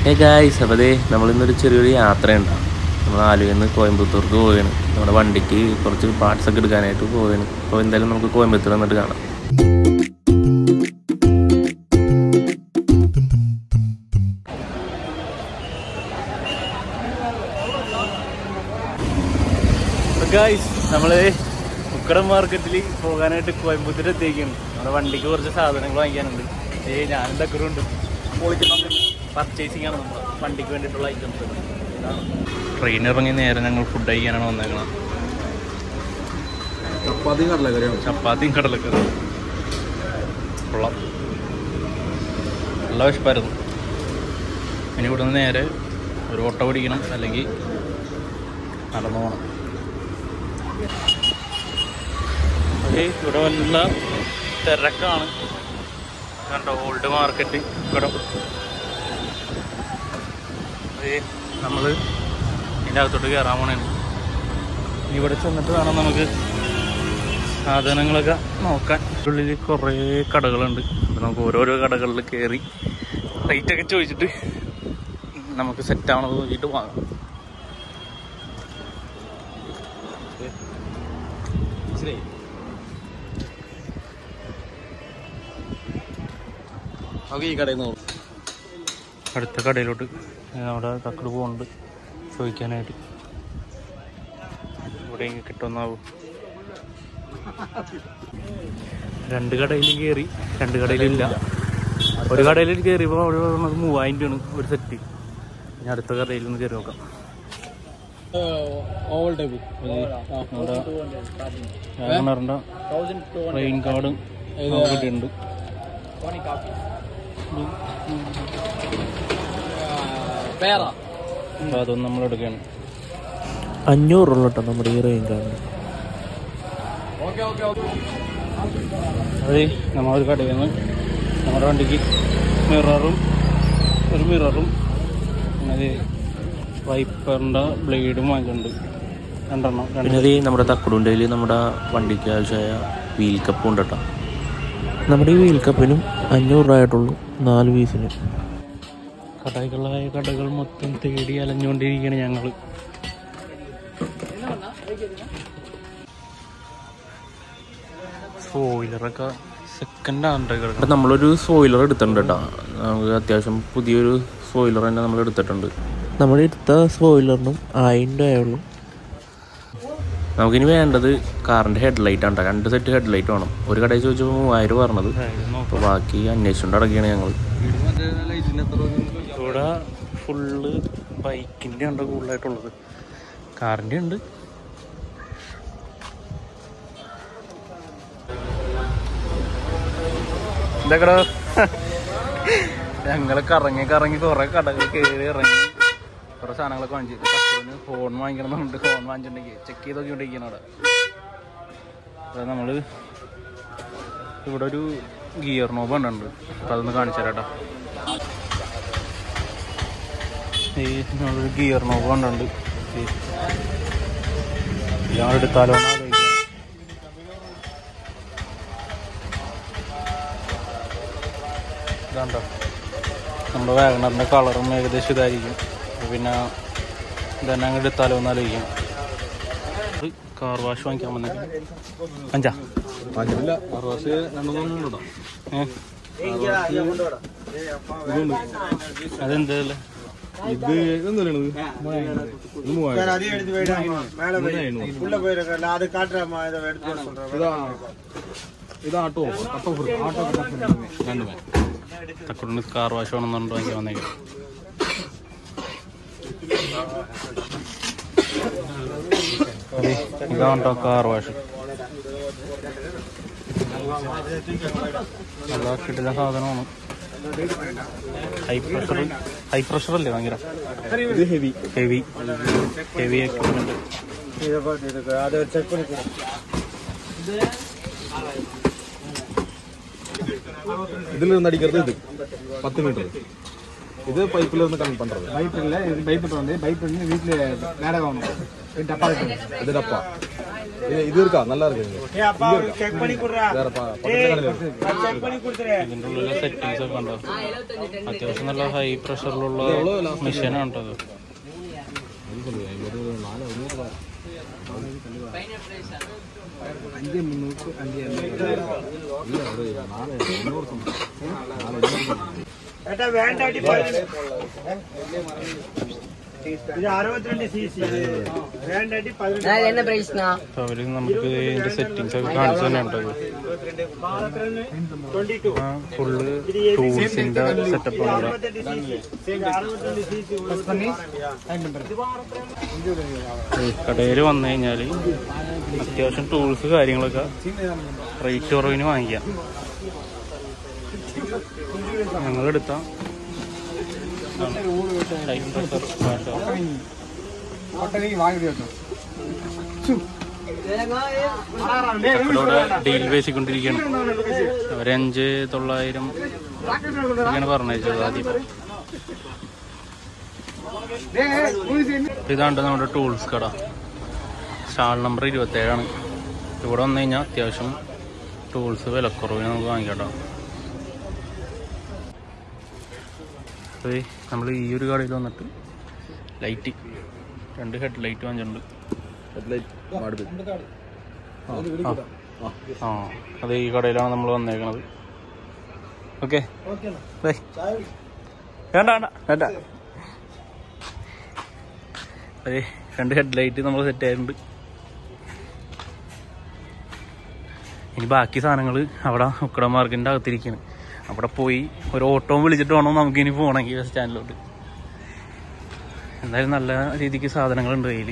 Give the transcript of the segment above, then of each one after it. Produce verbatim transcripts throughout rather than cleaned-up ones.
Hey guys, അപ്പോൾ ദേ നമ്മളിന്നൊരു ചെറിയൊരു യാത്രയുണ്ടാവും. നമ്മൾ ആലുവയിൽ നിന്ന് കോയമ്പത്തൂർക്ക് പോവുകയാണ്. നമ്മുടെ വണ്ടിക്ക് കുറച്ച് പാർട്സ് ഒക്കെ എടുക്കാനായിട്ട് പോവുകയാണ്. അപ്പോൾ എന്തായാലും നമുക്ക് കോയമ്പത്തൂർ വന്നിട്ട് കാണാം. ഗായ്സ്, നമ്മൾ ഉക്കടം മാർക്കറ്റിൽ പോകാനായിട്ട് കോയമ്പത്തൂർ എത്തിയിരിക്കുകയാണ്. നമ്മുടെ വണ്ടിക്ക് കുറച്ച് സാധനങ്ങൾ വാങ്ങിക്കാനുണ്ട്. ഏയ് ഞാനും തക്കറുണ്ട്. പർച്ചേസിംഗ് ആണ് നമ്മൾ വണ്ടിക്ക് വേണ്ടിയിട്ടുള്ള ഐറ്റംസ്. ട്രെയിൻ ഇറങ്ങി നേരെ ഞങ്ങൾ ഫുഡ് കഴിക്കാനാണ് വന്നേക്കുന്നത്. ചപ്പാത്തിയും കടലക്കറിയാണ്. ചപ്പാത്തിയും കടലക്കറിയും കൊള്ളാം. നല്ല വിശപ്പായിരുന്നു. ഇനി ഇവിടെ നിന്ന് നേരെ ഒരു ഓട്ടോ പിടിക്കണം, അല്ലെങ്കിൽ നടന്നു പോകണം. ഇവിടെ വല്ല തിരക്കാണ് കണ്ടോ, ഓൾഡ് മാർക്കറ്റ്. ഇവിടെ നമ്മൾ ഇതിൻ്റെ അകത്തോട്ട് കയറാൻ പോണേണ്. ഇവിടെ ചെന്നിട്ട് വേണം നമുക്ക് സാധനങ്ങളൊക്കെ നോക്കാൻ. ഉള്ളിൽ കുറേ കടകളുണ്ട്. അപ്പോൾ നമുക്ക് ഓരോരോ കടകളിൽ കയറി റേറ്റൊക്കെ ചോദിച്ചിട്ട് നമുക്ക് സെറ്റാവണത് നോക്കിയിട്ട് വാങ്ങാം. നമുക്ക് ഈ കടയിൽ നിന്ന് അടുത്ത കടയിലോട്ട് അവിടെ തക്കട് പോകുന്നുണ്ട് ചോദിക്കാനായിട്ട്. ഇവിടെ കിട്ടുന്നാവും. രണ്ട് കടയിൽ കയറി, രണ്ട് കടയിലില്ല. ഒരു കടയിൽ കയറിയപ്പോൾ അവിടെ നമുക്ക് മൂവായിരം രൂപയാണ് ഒരു സെറ്റ്. ഇനി അടുത്ത കടയിൽ നിന്ന് കയറി നോക്കാം. ട്രെയിൻ കാർഡും കിട്ടിയിട്ടുണ്ട്. അപ്പോൾ അതൊന്നും നമ്മൾ എടുക്കുകയാണ്. അഞ്ഞൂറുള്ള കേട്ടോ നമ്മുടെ ഈ റെയിൻ കാർഡിന്. അതെ, നമ്മളൊരു കടയിൽ നിന്ന് നമ്മുടെ വണ്ടിക്ക് മിററും ഒരു മിററും പിന്നെ വൈപ്പറിൻ്റെ ബ്ലേഡും വാങ്ങിച്ചിട്ടുണ്ട്, രണ്ടെണ്ണം. പിന്നെ നമ്മുടെ തക്കടുണ്ടയിൽ നമ്മുടെ വണ്ടിക്ക് ആവശ്യമായ വീൽ കപ്പും ഉണ്ട് കേട്ടോ. നമ്മുടെ ഈ വീൽ കപ്പിനും അഞ്ഞൂറ് രൂപ ആയിട്ടുള്ളൂ നാല് പീസിന്. കടകളായ കടകൾ മൊത്തം തേടി അലഞ്ഞുകൊണ്ടിരിക്കുകയാണ് ഞങ്ങൾ. സ്പോയിലറൊക്കെ സെക്കൻഡ് ഹാൻഡ് കിടക്കും. നമ്മളൊരു സ്പോയിലർ എടുത്തിട്ടുണ്ട് കേട്ടോ. നമുക്ക് അത്യാവശ്യം പുതിയൊരു സ്പോയിലർ തന്നെ നമ്മൾ എടുത്തിട്ടുണ്ട്. നമ്മൾ എടുത്ത സ്പോയിലറിനും ആയിരം രൂപയുള്ളൂ. നമുക്കിനി വേണ്ടത് കാറിൻ്റെ ഹെഡ്ലൈറ്റ് ആണ്. രണ്ട് സെറ്റ് ഹെഡ്ലൈറ്റ് വേണം. ഒരു കടയിൽ ചോദിച്ചപ്പോൾ മൂവായിരം പറഞ്ഞത്. അപ്പോൾ ബാക്കി അന്വേഷിച്ചുകൊണ്ട് അടക്കുകയാണ് ഞങ്ങൾ. ഇവിടെ ഫുള്ള് ബൈക്കിൻ്റെ ഉണ്ട് കൂടുതലായിട്ടുള്ളത്. കാറിൻ്റെ ഉണ്ട്. ഇതൊക്കെ ഞങ്ങൾ കറങ്ങി കറങ്ങി കുറേ കടകൾ കയറി ഇറങ്ങി കുറേ സാധനങ്ങളൊക്കെ വാങ്ങിച്ചു. കസ്റ്റമറിന് ഫോൺ വാങ്ങിക്കണമെന്നുണ്ട്. ഫോൺ വാങ്ങിച്ചിട്ടുണ്ടെങ്കിൽ ചെക്ക് ചെയ്ത് നോക്കിക്കൊണ്ടിരിക്കണം അവിടെ. അത് നമ്മൾ ഇവിടെ ഒരു ഗിയർ നോബ് ഉണ്ട്. അപ്പം അതൊന്ന് കാണിച്ചു തരാം കേട്ടോ. ഈ നമ്മളൊരു ഗിയർ നോബ് കണ്ടുണ്ട്. ഇതാണ് എടുത്താലോ എന്ന് ആലോചിക്കാം. ഇതാണ്ടോ നമ്മുടെ വാഗണറിൻ്റെ കളറും ഏകദേശം ഇതായിരിക്കും. പിന്നെ ഇതന്നെ അങ്ങോട്ട് എടുത്താലോ എന്ന് ആലോചിക്കാം. കാർ വാഷ് വാങ്ങിക്കാൻ വന്നേക്കാം. അഞ്ചാ കാർ വാഷ് രണ്ടു അതെന്തല്ലേ ഇത് എന്താണ് തക്കുണ്ട് കാർ വാഷ് വേണമെന്നുണ്ടോ വാങ്ങിക്കാൻ വന്നേക്കാം. ഇതാണ്ടോ കാർ വാഷ്. അതാ കിട്ടുന്ന സാധനമാണ്. ഹൈ പ്രഷർ ഹൈ പ്രഷർ അല്ലേ ഭയങ്കര ഹെവി ഹെവി ഹെവി എക്യുപ്മെന്റ്. ഇതിൽ നിന്ന് അടിക്കരുത്. ഇത് പത്ത് മീറ്റർ இது பைப்ல இருந்து கனெக்ட் பண்றது. பைப் இல்ல, இது பைப் வந்து பைப் வந்து வீட்ல வேற வாங்கணும். இது டப்பா இருக்கு. இது டப்பா. இது இது இருக்கா? நல்லா இருக்கு. ஏ அப்பா செக் பண்ணி குடுறா. வேற பா பக்கத்துல செக் பண்ணி குடுறേ. ഇതിന്റെ ഉള്ളിലെ സെറ്റിംഗ്സ് ഒക്കെ ഉണ്ടോ? അത്യാവശ്യം നല്ല ഹൈ പ്രഷറിലുള്ള മെഷീനാണ് കേട്ടോ അത്. അഞ്ച് മുന്നൂറ് അഞ്ച് ഏട്ടാ വേണ്ട അവര് നമുക്ക് ഇതിന്റെ സെറ്റിംഗ്സ് ഒക്കെ കാണിച്ചു തന്നെ ഉണ്ടത്. ഫുള്ള് ടൂൾസിന്റെ സെറ്റപ്പ് ആണ്. കടയിൽ വന്നു കഴിഞ്ഞാല് അത്യാവശ്യം ടൂൾസ് കാര്യങ്ങളൊക്കെ റേറ്റ് കുറവിന് വാങ്ങിക്കാം. ഞങ്ങളെടുത്ത ഡീൽ പേശിക്കൊണ്ടിരിക്കുകയാണ്. അവരഞ്ച് തൊള്ളായിരം ഒക്കെയാണ് പറഞ്ഞത് ആദ്യം. ഇതാണ്ട് നമ്മുടെ ടൂൾസ് കട. സ്റ്റാൾ നമ്പർ ഇരുപത്തേഴാണ്. ഇവിടെ വന്നു കഴിഞ്ഞാൽ അത്യാവശ്യം ടൂൾസ് വിലക്കുറവിന് നമുക്ക് വാങ്ങിക്കാട്ടോ. അതെ, നമ്മൾ ഈ ഒരു കടയിൽ വന്നിട്ട് ലൈറ്റ് രണ്ട് ഹെഡ് ലൈറ്റ് വാങ്ങിച്ചിട്ടുണ്ട്. ആ അതെ, ഈ കടയിലാണ് നമ്മൾ വന്നേക്കണത്. ഓക്കെ വേണ്ട വേണ്ട വേണ്ട അതെ, രണ്ട് ഹെഡ് ലൈറ്റ് നമ്മൾ സെറ്റ് ആയിട്ടുണ്ട്. ഇനി ബാക്കി സാധനങ്ങൾ അവിടെ ഉക്കട മാർക്കറ്റിൻ്റെ അകത്തിരിക്കുകയാണ്. അവിടെ പോയി ഒരു ഓട്ടോ വിളിച്ചിട്ട് വേണം നമുക്കിനി പോകണമെങ്കിൽ ബസ് സ്റ്റാൻഡിലോട്ട്. എന്തായാലും നല്ല രീതിക്ക് സാധനങ്ങളുണ്ട് കയ്യിൽ.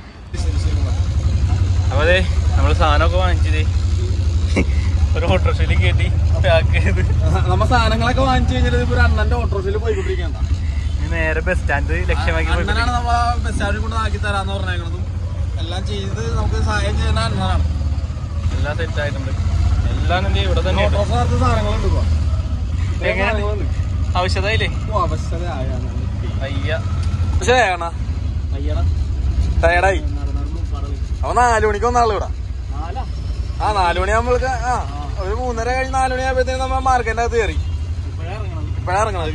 അപ്പോൾ അതെ, നമ്മൾ സാധനമൊക്കെ വാങ്ങിച്ചത് ഒരു ഓട്ടോറിക്ഷയിൽ കയറ്റി പാക്ക് ചെയ്ത് നമ്മ സാധനങ്ങളൊക്കെ വാങ്ങിച്ചു കഴിഞ്ഞാൽ ഒരു അണ്ണന്റെ ഓട്ടോറിക്ഷയിൽ പോയിക്കൊണ്ടിരിക്കണ്ട. നേരെ ബസ് സ്റ്റാൻഡ് ലക്ഷ്യമാക്കി അണ്ണനാണ് നമ്മ ബസ് സ്റ്റാൻഡിൽ കൊണ്ട് ആക്കി തരാന്ന് പറഞ്ഞേക്കുന്നതും എല്ലാം ചെയ്ത് നമുക്ക് സഹായം ചെയ്യുന്ന അണ്ണനാണ്. എല്ലാം സെറ്റ് ആയിട്ടുണ്ട്. എല്ലാം എന്ത് ഇവിടെ തന്നെ സാധനങ്ങളുണ്ട്. ആവശ്യതായില്ലേ? അയ്യ ടയർഡായി. അപ്പൊ നാലു മണിക്ക് വന്നാള് ഇവിടെ. ആ നാലു മണി നമ്മൾക്ക് ആ ഒരു മൂന്നര കഴിഞ്ഞ് നാലു മണി ആകുമ്പോഴത്തേക്കും നമ്മ മാർക്കറ്റിന്റെ അകത്ത് കയറി. ഇപ്പഴാ ഇറങ്ങണത്.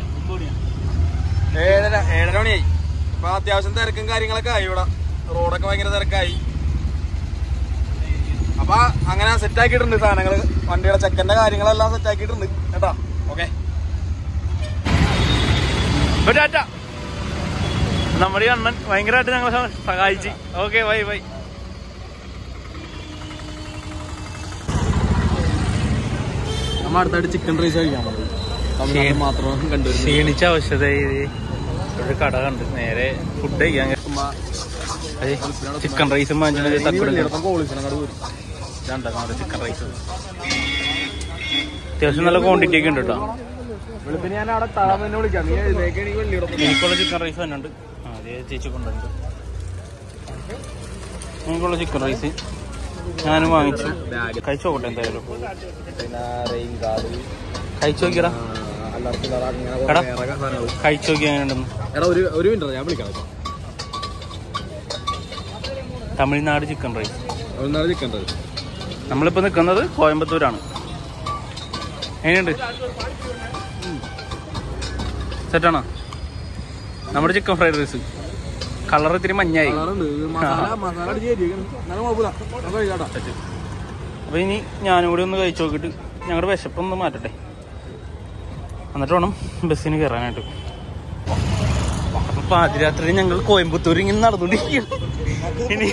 ഏഴര ഏഴര മണിയായി. അപ്പൊ അത്യാവശ്യം തിരക്കും കാര്യങ്ങളൊക്കെ ആയി. ഇവിടെ റോഡൊക്കെ ഭയങ്കര തിരക്കായി. അപ്പൊ അങ്ങനെ സെറ്റ് ആക്കിയിട്ടുണ്ട് സാധനങ്ങള്. വണ്ടിയുടെ ചെക്കന്റെ കാര്യങ്ങളെല്ലാം സെറ്റ് ആക്കിയിട്ടുണ്ട് കേട്ടാ. ഓക്കെ, നമ്മുടെ അണ്ണൻ ഭയങ്കരമായിട്ട് ഞങ്ങളെ സഹായിച്ച്. Okay, bye bye. നമ്മ അടുത്തായിട്ട് ചിക്കൻ റൈസ് കഴിക്കാൻ മാത്രം കണ്ടു. ക്ഷീണിച്ച ആവശ്യത ഒരു കട കണ്ട് നേരെ ഫുഡ് കഴിക്കാൻ അതെ ചിക്കൻ റൈസും വാങ്ങിച്ചത് ചിക്കൻ റൈസ് അത്യാവശ്യം നല്ല ക്വാണ്ടിറ്റി ഒക്കെ ഉണ്ട് കേട്ടോ. എനിക്കുള്ള ചിക്കൻ റൈസ് തന്നെ ഉണ്ട്. അതേ ചേച്ചി കൊണ്ടുണ്ട്. എനിക്കുള്ള ചിക്കൻ റൈസ് ഞാനും വാങ്ങിച്ചു. കഴിച്ചു നോക്കട്ടെ എന്തായാലും. കഴിച്ചു നോക്കിയടാ എടാ, കഴിച്ചു നോക്കി എങ്ങനെയുണ്ടെന്ന്. Tamil Nadu chicken rice. Chicken rice നമ്മളിപ്പോ നിൽക്കുന്നത് കോയമ്പത്തൂരാണ്. എങ്ങനെയുണ്ട്? സെറ്റാണോ നമ്മുടെ ചിക്കൻ ഫ്രൈഡ് റൈസ്? കളർ ഇത്തിരി മഞ്ഞായി. അപ്പൊ ഇനി ഞാനും കൂടി ഒന്ന് കഴിച്ചു നോക്കിയിട്ട് ഞങ്ങളുടെ വിശപ്പൊന്ന് മാറ്റട്ടെ, എന്നിട്ട് വേണം ബസ്സിന് കയറാനായിട്ട്. അപ്പൊ പാതിരാത്രി ഞങ്ങൾ കോയമ്പത്തൂർ ഇങ്ങനെ നടന്നുകൊണ്ടിരിക്കുകയാണ്. ഇനി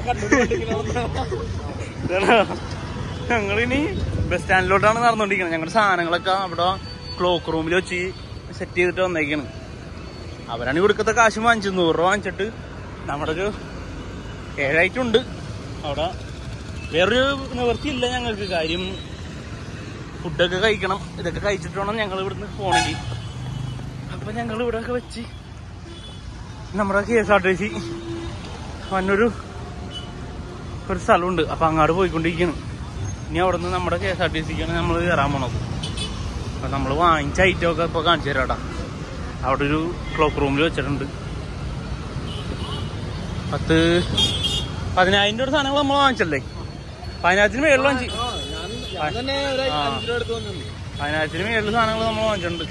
ഞങ്ങളിനി ബസ് സ്റ്റാൻഡിലോട്ടാണ് നടന്നുകൊണ്ടിരിക്കുന്നത്. ഞങ്ങളുടെ സാധനങ്ങളൊക്കെ അവിടെ ക്ലോക്ക് റൂമിൽ വെച്ച് സെറ്റ് ചെയ്തിട്ട് വന്നേക്കാണ്. അവരാണ് ഇവിടുത്തെ കാശ് വാങ്ങിച്ചു. നൂറ് രൂപ വാങ്ങിച്ചിട്ട് നമ്മുടെ ഒരു ഏഴായിട്ടുണ്ട്. അവിടെ വേറൊരു നിവൃത്തിയില്ല ഞങ്ങൾക്ക്. കാര്യം ഫുഡൊക്കെ കഴിക്കണം. ഇതൊക്കെ കഴിച്ചിട്ട് വേണം ഞങ്ങൾ ഇവിടുന്ന് പോകണമെങ്കിൽ. അപ്പം ഞങ്ങൾ ഇവിടെയൊക്കെ വെച്ച് നമ്മുടെ K S R T C വന്നൊരു ഒരു സ്ഥലമുണ്ട്. അപ്പം അങ്ങോട്ട് പോയിക്കൊണ്ടിരിക്കുകയാണ്. ഇനി അവിടെ നിന്ന് നമ്മുടെ കെ എസ് ആർ ടി സിക്കാണ് നമ്മൾ കയറാൻ പോണത്. അപ്പം നമ്മൾ വാങ്ങിച്ച ഐറ്റമൊക്കെ ഇപ്പോൾ കാണിച്ചു തരാം കേട്ടോ. അവിടെ ഒരു ക്ലോക്ക് റൂമിൽ വെച്ചിട്ടുണ്ട്. പത്ത് പതിനായിരം രൂപയുടെ സാധനങ്ങൾ നമ്മൾ വാങ്ങിച്ചല്ലേ? പതിനായിരത്തിന് മേളിൽ വാങ്ങിച്ചു. പതിനായിരത്തിന് മേളിൽ സാധനങ്ങൾ നമ്മൾ വാങ്ങിച്ചിട്ടുണ്ട്.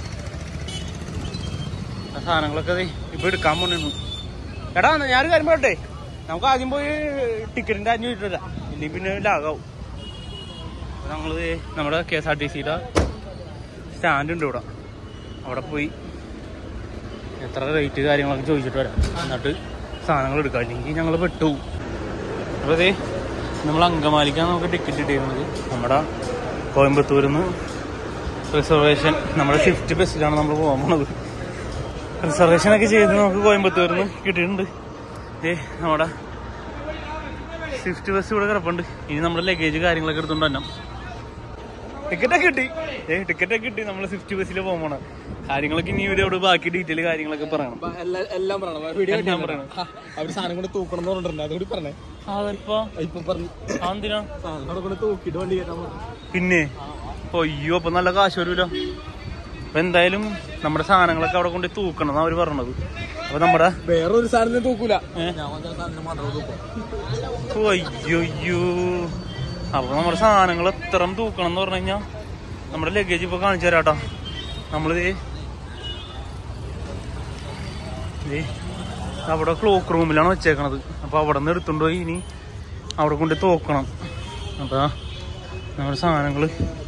ആ സാധനങ്ങളൊക്കെ ഇപ്പൊ എടുക്കാൻ പോണു. എടാ ഞാനൊരു കാര്യം പറയട്ടെ, നമുക്ക് ആദ്യം പോയി ടിക്കറ്റിന്റെ അഞ്ഞൂറ് രൂപ തരാം, ഇല്ലെങ്കിൽ പിന്നെ ലാഗാവും. ഞങ്ങള് നമ്മുടെ കെ എസ് ആർ ടി സിയുടെ സ്റ്റാൻഡ് ഉണ്ട് ഇവിടെ, അവിടെ പോയി എത്ര റേറ്റ് കാര്യങ്ങളൊക്കെ ചോദിച്ചിട്ട് വരാം. എന്നിട്ട് സാധനങ്ങൾ എടുക്കാം, അല്ലെങ്കിൽ ഞങ്ങൾ പെട്ടുപോകും. അപ്പോൾ അതേ നമ്മൾ അങ്കമാലിക്കാണ് നമുക്ക് ടിക്കറ്റ് ഇട്ടിരുന്നത്. നമ്മുടെ കോയമ്പത്തൂരിൽ നിന്ന് റിസർവേഷൻ, നമ്മുടെ ഷിഫ്റ്റ് ബസ്സിലാണ് നമ്മൾ പോകാൻ പോണത്. റിസർവേഷനൊക്കെ ചെയ്ത് നമുക്ക് കോയമ്പത്തൂരിൽ നിന്ന് കിട്ടിയിട്ടുണ്ട്. ഏ നമ്മുടെ ഷിഫ്റ്റ് ബസ് ഇവിടെ കിടപ്പുണ്ട്. ഇനി നമ്മുടെ ലഗേജ് കാര്യങ്ങളൊക്കെ എടുത്തുകൊണ്ട് തന്നെ ടിക്കറ്റൊക്കെ കിട്ടി. ഏ ടിക്കറ്റൊക്കെ കിട്ടി. നമ്മൾ സ്വിഫ്റ്റ് ബസ്സിൽ പോകണം. കാര്യങ്ങളൊക്കെ ഇനി ഇവരോട് ബാക്കി ഡീറ്റെയിൽ കാര്യങ്ങളൊക്കെ പറയണം. എല്ലാം പറയണം. അവര് സാധനം കൊണ്ട് തൂക്കണം എന്ന് പറഞ്ഞിട്ടുണ്ട്, അതുകൂടി പറഞ്ഞേ. അതിപ്പോ ഇപ്പൊ പറഞ്ഞു അതെന്തിനാ അവിടെ കൊണ്ട് തൂക്കിട്ട് വണ്ടി കയറ്റാൻ. പിന്നെ അയ്യോ അപ്പൊ നല്ല കാശ് വരുമല്ലോ. അപ്പൊ എന്തായാലും നമ്മുടെ സാധനങ്ങളൊക്കെ അവിടെ കൊണ്ട് തൂക്കണം എന്നാ അവര് പറഞ്ഞത്. അപ്പൊ നമ്മുടെ വേറൊരു സാധനം തൂക്കൂല. അയ്യോ അപ്പൊ നമ്മുടെ സാധനങ്ങൾ എത്ര തൂക്കണം എന്ന് പറഞ്ഞു കഴിഞ്ഞാൽ നമ്മുടെ ലഗേജ് ഇപ്പൊ കാണിച്ചു തരാട്ടോ. നമ്മളിത് അവിടെ ക്ലോക്ക് റൂമിലാണ് വെച്ചേക്കണത്. അപ്പൊ അവിടെ നിന്ന് എടുത്തുകൊണ്ട് പോയി ഇനി അവിടെ കൊണ്ട് തൂക്കണം. അപ്പൊ നമ്മുടെ സാധനങ്ങള്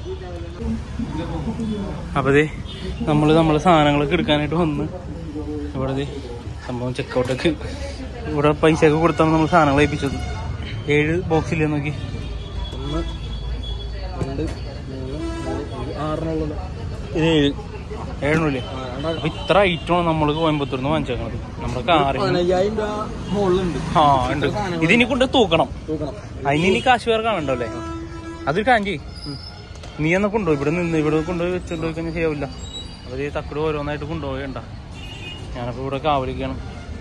അപ്പതേ നമ്മള് നമ്മളെ സാധനങ്ങളൊക്കെ എടുക്കാനായിട്ട് വന്ന് ഇവിടെ സംഭവം ചെക്കൗട്ടൊക്കെ ഇവിടെ പൈസ ഒക്കെ കൊടുത്താണ് നമ്മൾ സാധനങ്ങൾ ഏൽപ്പിച്ചത്. ഏഴ് ബോക്സില്ലേ നോക്കി, ഒന്ന് രണ്ട് മൂന്ന് ആറെണ്ണുള്ളത്, ഇത് ഏഴ് ഏഴെണ്ണല്ലേ. അപ്പൊ ഇത്ര ഐറ്റമാണ് നമ്മൾ കോയമ്പത്തൂരിൽ നിന്ന് വാങ്ങിച്ചേക്കണത്. നമ്മുടെ കാറിന് ആ ഉണ്ട്. ഇതിനി കൊണ്ട് തൂക്കണം. അതിന് ഇനി കാശ് വേറെ കാണണ്ടോ അല്ലേ? അതൊരു കാഞ്ചി നീ എന്നാ കൊണ്ടുപോയി ഇവിടെ നിന്ന് ഇവിടെ കൊണ്ടുപോയി വെച്ചോണ്ട് പോയി കഴിഞ്ഞാൽ ശരിയാവില്ല. അപ്പൊ ഈ തക്കട് ഓരോന്നായിട്ട് കൊണ്ടുപോകണ്ട. ഞാനപ്പോ ഇവിടെ കാവലിക്കണം.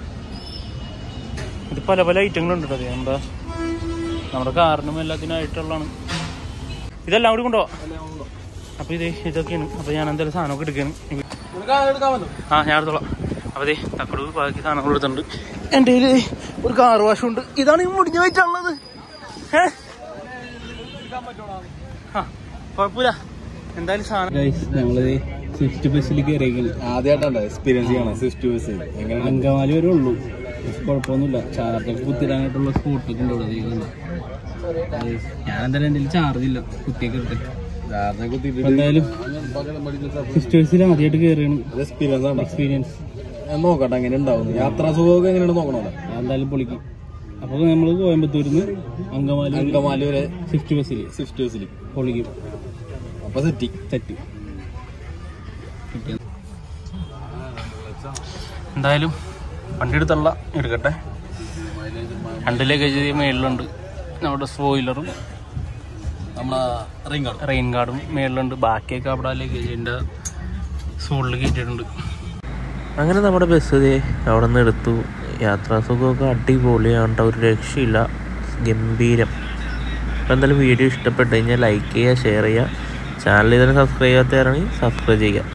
ഇത് പല പല ഐറ്റങ്ങളുണ്ട് കേട്ടോ. നമ്മുടെ നമ്മുടെ കാറിനും എല്ലാത്തിനായിട്ടുള്ളതാണ്. ഇതെല്ലാം കൂടി കൊണ്ടുപോവാം. അപ്പൊ ഇത് ഇതൊക്കെയാണ്. അപ്പൊ ഞാൻ എന്തായാലും സാധനമൊക്കെ എടുക്കണം. ആ ഞാൻ എടുത്തോളാം. അപ്പൊ ഇതേ തക്കട് ബാക്കി സാധനങ്ങൾ എടുത്തിട്ടുണ്ട്. എൻ്റെ കയ്യിൽ ഒരു കാർ വാഷും ഉണ്ട്. ഇതാണ് ഈ മുടിഞ്ഞ വെച്ചുള്ളത്. ഏഹ് ആ കുഴപ്പമില്ല. എന്തായാലും സാധനം ഞങ്ങള് സ്വിഫ്റ്റ് ബസ്സിൽ കയറിയിരിക്കുന്നു. ആദ്യമായിട്ടാണ് എക്സ്പീരിയൻസ് ചെയ്യണം സ്വിഫ്റ്റ് ബസ്. എങ്ങനെ അങ്കമാലി വരെ ഉള്ളൂ, കുഴപ്പമൊന്നുമില്ല. ചാർജൊക്കെ കുത്തിടാനായിട്ടുള്ള സ്പോട്ടൊക്കെ ഉണ്ട് ഇവിടെ. ഞാൻ എന്തായാലും എൻ്റെ ചാർജ് ഇല്ല, കുത്തിയൊക്കെ എടുത്തിട്ട്. എന്തായാലും സ്വിഫ്റ്റ് ബസ്സിൽ ആദ്യമായിട്ട് കയറിയാണ്. എക്സ്പീരിയൻസ് ആണ്. എക്സ്പീരിയൻസ് നോക്കട്ടെ എങ്ങനെ ഉണ്ടാവും. യാത്രാ സുഖമൊക്കെ എങ്ങനെയാണ് നോക്കണോ? എന്തായാലും പൊളിക്കും. അപ്പൊ നമ്മള് കോയമ്പത്തൂരിൽ നിന്ന് അങ്കമാലി അങ്കമാലി വരെ സ്വിഫ്റ്റ് ബസ്സിൽ സ്വിഫ്റ്റ് ബസ്സിൽ പൊളിക്കും. അപ്പൊ സെറ്റി സെറ്റ്. എന്തായാലും വണ്ടി എടുത്തുള്ള എടുക്കട്ടെ. രണ്ട് ലഗേജ് മേളിലുണ്ട്. നമ്മുടെ സ്പോയിലറും നമ്മളെ റെയിൻ ഗാർഡ് റെയിൻ ഗാർഡും മേളിലുണ്ട്. ബാക്കിയൊക്കെ അവിടെ ലഗേജിന്റെ സൂളിൽ കയറ്റിയിട്ടുണ്ട്. അങ്ങനെ നമ്മുടെ ബസ് അവിടെ നിന്ന് എടുത്തു. യാത്രാസുഖമൊക്കെ അടിപൊളിയാണ്, ഒരു രക്ഷയില്ല, ഗംഭീരം. അപ്പോൾ എന്തായാലും വീഡിയോ ഇഷ്ടപ്പെട്ട് കഴിഞ്ഞാൽ ലൈക്ക് ചെയ്യുക, ഷെയർ ചെയ്യുക. ചാനൽ ഇതിനെ സബ്സ്ക്രൈബ് ചെയ്യാത്തവരാണെങ്കിൽ സബ്സ്ക്രൈബ് ചെയ്യുക.